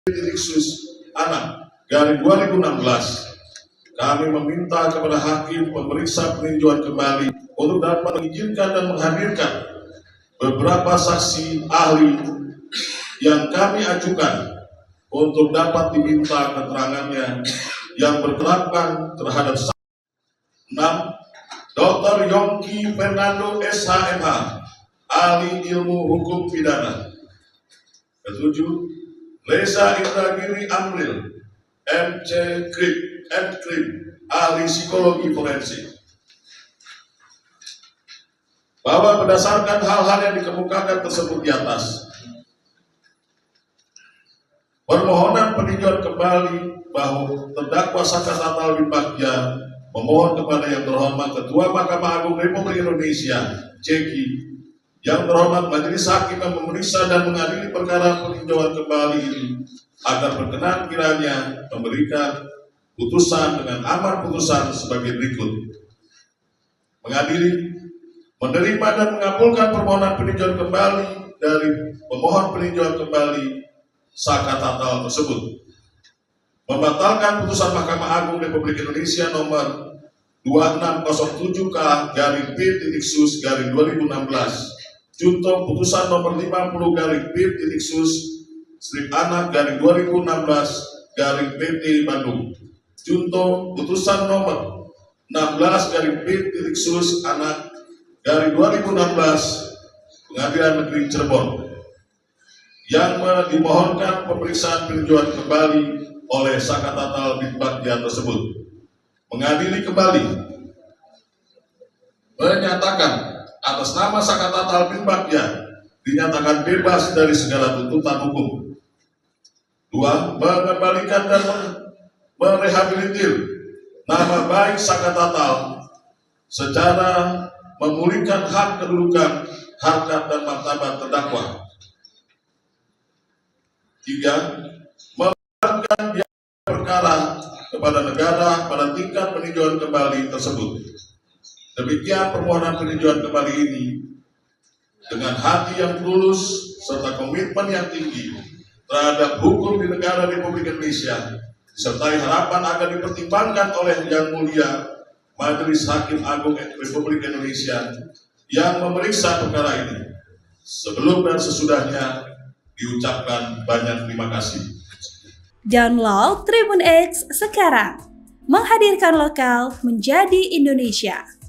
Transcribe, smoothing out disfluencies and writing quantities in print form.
Sus anak garing 2016, kami meminta kepada hakim memeriksa peninjauan kembali untuk dapat mengizinkan dan menghadirkan beberapa saksi ahli yang kami ajukan untuk dapat diminta keterangannya yang berkelakon terhadap 6. Dr. Yongki Fernando SHMH, ahli ilmu hukum pidana. 7. Reza Indragiri Amril, M.Krim, ahli psikologi forensik. Bahwa berdasarkan hal-hal yang dikemukakan tersebut di atas, permohonan peninjauan kembali bahwa terdakwa Saka Tatal bin Bagja memohon kepada yang terhormat Ketua Mahkamah Agung Republik Indonesia, Ceki, yang terhormat Majelis Hakim yang memeriksa dan mengadili perkara peninjauan kembali ini agar berkenan kiranya memberikan putusan dengan amar putusan sebagai berikut. Mengadili, menerima dan mengabulkan permohonan peninjauan kembali dari pemohon peninjauan kembali Saka Tatal tersebut. Membatalkan putusan Mahkamah Agung Republik Indonesia nomor 2607K-P.Sus-2016 Junto putusan nomor 50-P.Sus/Anak-2016-PT Bandung. Junto putusan nomor 16-P.Sus/Anak-2016 Pengadilan Negeri Cirebon yang dimohonkan pemeriksaan peninjauan kembali oleh Saka Tatal bin Bagja tersebut. Mengadili kembali menyatakan atas nama Saka Tatal bin Bagja dinyatakan bebas dari segala tuntutan hukum. 2. Mengembalikan dan merehabilitir nama baik Saka Tatal secara memulihkan hak kedudukan, harkat dan martabat terdakwa. 3. Membebankan biaya perkara kepada negara pada tingkat peninjauan kembali tersebut. Demikian permohonan peninjauan kembali ini dengan hati yang tulus serta komitmen yang tinggi terhadap hukum di negara Republik Indonesia, disertai harapan agar dipertimbangkan oleh Yang Mulia Majelis Hakim Agung Republik Indonesia yang memeriksa perkara ini. Sebelum dan sesudahnya diucapkan banyak terima kasih. Download Tribun X sekarang, menghadirkan lokal menjadi Indonesia.